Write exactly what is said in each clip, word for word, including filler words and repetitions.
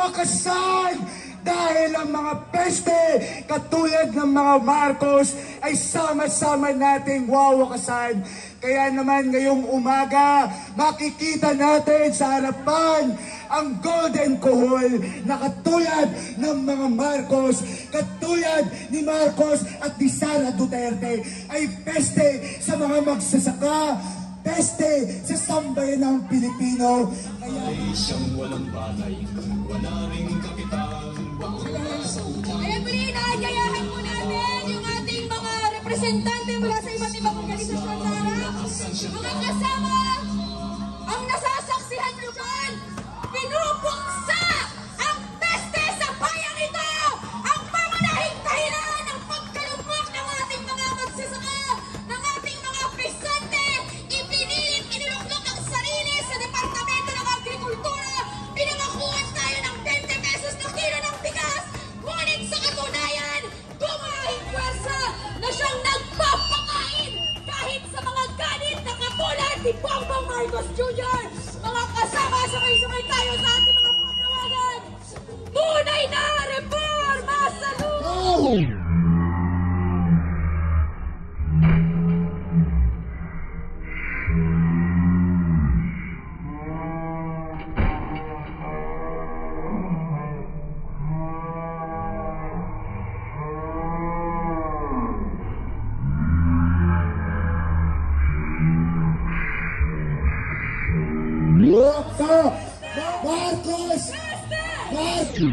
wakasan dahil ang mga peste katulad ng mga Marcos ay sama-sama nating wawakasan. Kaya naman ngayong umaga, makikita natin sa harapan ang golden kohol na katulad ng mga Marcos, katulad ni Marcos at ni Sara Duterte ay peste sa mga magsasaka, peste sa sambayan ng Pilipino. Kaya ay siyang walang banay, wala ring kapitan. Kaya muli, inaagayahan po natin yung ating mga representante mula sa iba't ibang organisasyon sa harap. Mga kasama, ang nasasaksihan nyo dyan, pinupuksa ang peste sa bayang ito! Ang pangunahing dahilan ng pagkalumok ng ating mga magsasaka, ng ating mga presente, ipinilit, iniluklok ang sarili sa Departamento ng Agrikultura, pinangakuhan tayo ng twenty pesos na kilo ng bigas, ngunit sa katunayan, gumahing pwersa na siyang nagpapakain kahit sa mga ganit na katulad ni Bongbong Marcos Junior Mga kasama, sabay-sabay tayo sa ating mga panawagan. Tunay na reforma sa lupa! Marcos! Marcos!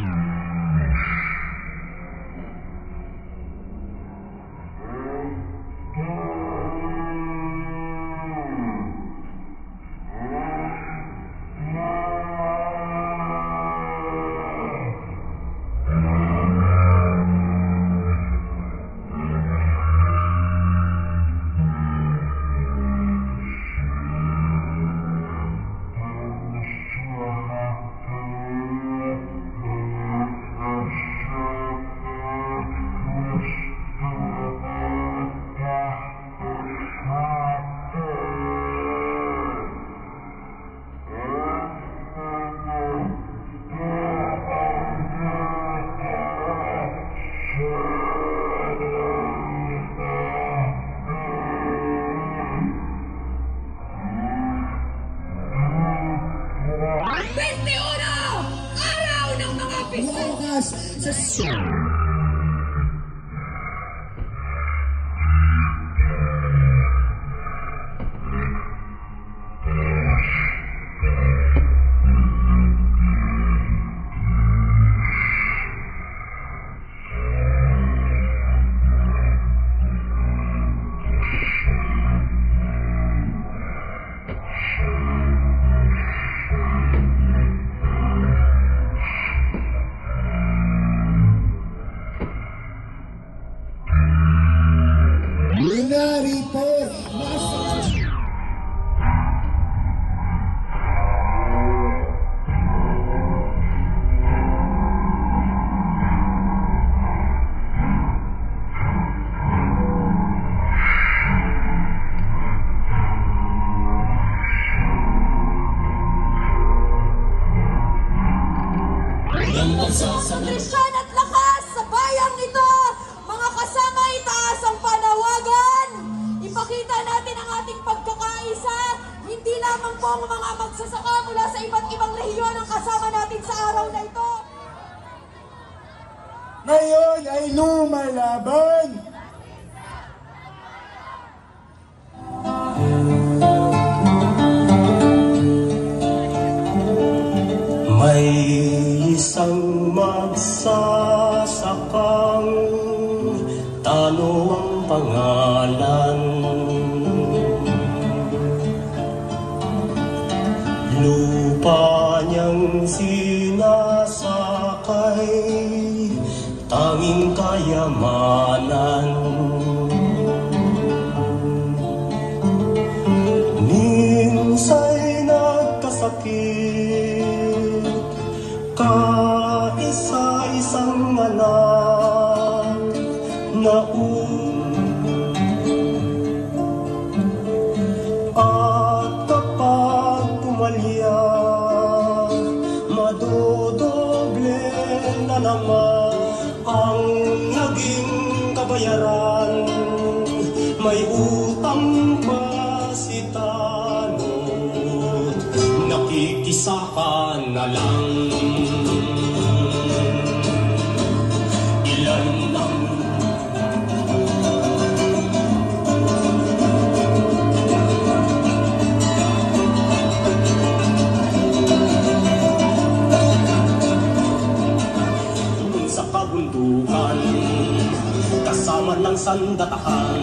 Nutrisyon at lakas sa bayang ito, mga kasama, itaas ang panawagan. Ipakita natin ang ating pagkakaisa. Hindi lamang po ang mga magsasaka mula sa iba't ibang rehiyon ang kasama natin sa araw na ito. Ngayon ay lumalaban. May isang magsasakang Tano ang pangalan. Lupa niyang sinasakay, tanging kayamanan. Minsa'y nagkasakit, kaisa-isang anak na at kapag pumalya, madodoble may utang pa si Tanod, nakikisaka na lang. Ilan ang doon sa kabundukan, kasama ng sandatahan.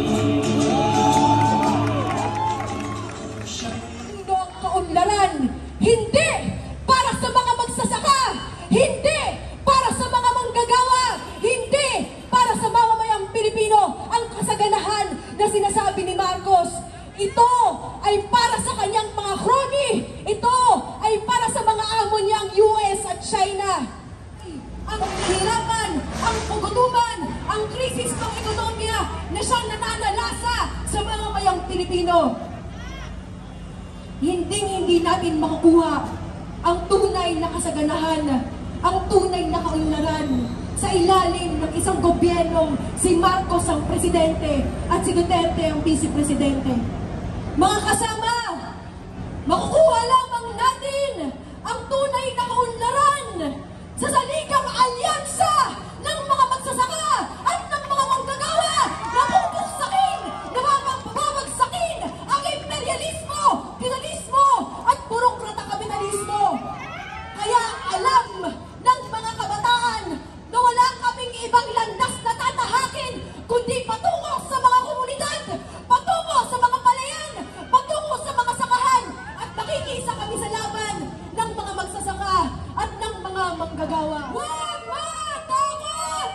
Ito ang kaunlaran, hindi para sa mga magsasaka, hindi para sa mga manggagawa, hindi para sa mamamayang Pilipino ang kasaganahan na sinasabi ni Marcos. Ito ay para sa kanyang mga crony, ito ay para sa mga amo niyang U S at China. Ang kahirapan, ang pagutuman, ang krisis ng ekonomiya na siyang nananalasa sa mga mayang Pilipino. Hinding-hindi natin makukuha ang tunay na kasaganahan, ang tunay na kaunlaran sa ilalim ng isang gobyernong si Marcos ang presidente at si Duterte ang vice-presidente. Mga kasama, makukuha lamang natin ang tunay na kaunlaran sa saligang alyansa ng mga magsasaka at ng mga manggagawa na pupuksakin, na mapapabagsakin ang imperialismo, pinalismo at burokrata kapitalismo. Kaya alam ng mga kabataan na wala kaming ibang landas na tatahakin kundi patungo sa mga komunidad, patungo sa mga palayan, patungo sa mga sakahan, at nakikisa kami sa laban ng mga magsasaka at ng mga manggagawa. Huwag matakot!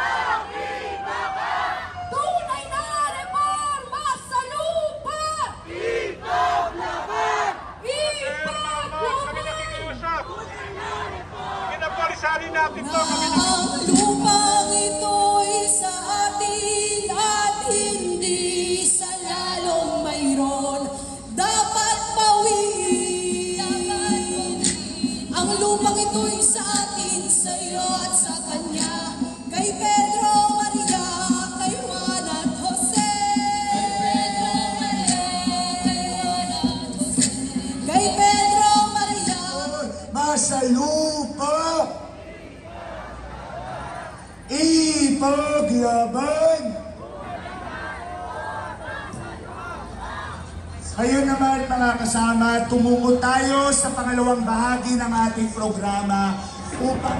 Tunay na reforma sa lupa! Ipaglaban! Nakikiusap. Pinapalisanin natin to. Ang lupang ito'y sa atin at hindi sa lalong mayroon dapat bawiin. Ang lupang ito'y sa atin, sa iyo at sa kanya, kay Pedro, Maria, kay Juan at Jose. Kay Pedro, Maria, Masa lupa, ipaglaban. Ngayon naman mga kasama, tumungo tayo sa pangalawang bahagi ng ating programa upang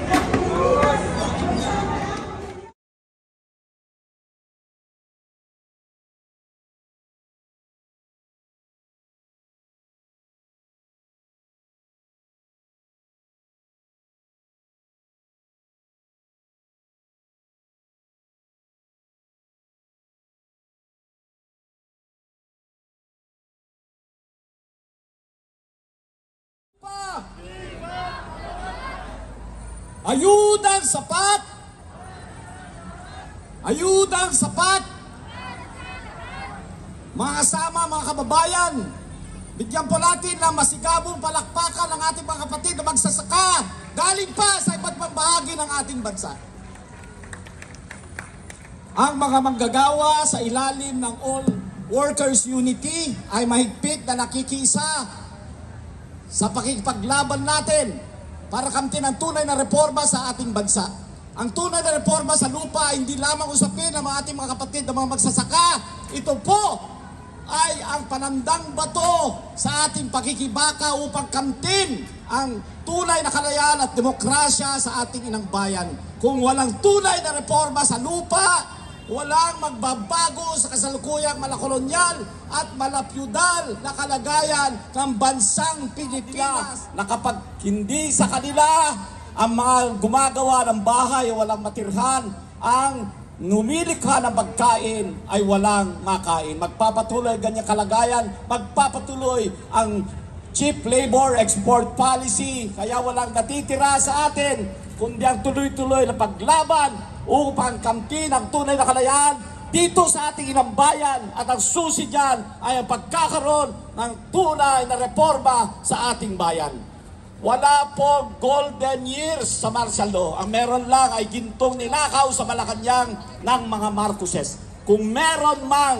ayudang sapat, ayudang sapat. Mga kasama, mga kababayan, bigyan po natin ng masigabong palakpakan ng ating mga kapatid na magsasaka galing pa sa iba't ibang bahagi ng ating bansa. Ang mga manggagawa sa ilalim ng All Workers Unity ay mahigpit na nakikisa sa pakikipaglaban natin para kamtin ang tunay na reforma sa ating bansa. Ang tunay na reforma sa lupa ay hindi lamang usapin ng mga ating mga kapatid na mga magsasaka. Ito po ay ang panandang bato sa ating pakikibaka upang kamtin ang tunay na kalayaan at demokrasya sa ating inang bayan. Kung walang tunay na reforma sa lupa, walang magbabago sa kasalukuyang malakolonyal at malapyudal na kalagayan ng bansang Pilipinas, na kapag hindi sa kanila ang mga gumagawa ng bahay walang matirhan, ang numilikha ng pagkain ay walang makain. Magpapatuloy ganyang kalagayan, magpapatuloy ang cheap labor export policy, kaya walang natitira sa atin kundi ang tuloy-tuloy na paglaban upang kamtin ang tunay na kalayaan dito sa ating inang bayan. At ang susi dyan ay ang pagkakaroon ng tunay na reforma sa ating bayan. Wala po golden years sa martial law. Ang meron lang ay gintong ninakaw sa Malacanang ng mga Marcoses. Kung meron mang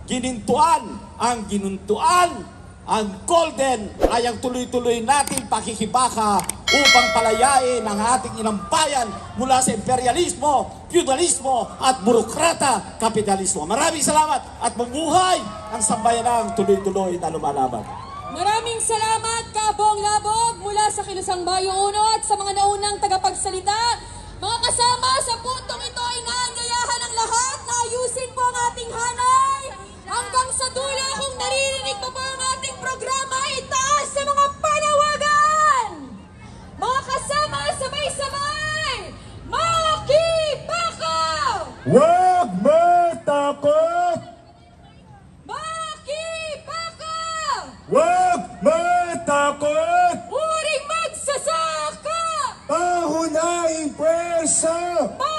ginintuan ang ginuntuan, ang golden ay ang tuloy-tuloy nating pakikibaka upang palayain ang ating inang bayan mula sa imperialismo, feudalismo at burokrata kapitalismo. Maraming salamat at mabuhay ang sambayanang tuloy-tuloy na lumalaban. Maraming salamat, Kabong Labog, mula sa Kilusang Bayo Uno at sa mga naunang tagapagsalita. Mga kasama, sa puntong ito ay naangayahan ang lahat na ayusin po ang ating hanay. Hanggang sa dulo, kung naririnig pa po ang ating programa, itaas sa mga panawagan! Mga kasama, sabay-sabay! Makibakaw! Huwag matakot! Makibakaw! Huwag matakot! Muring magsasaka! Pahunahing pwersa!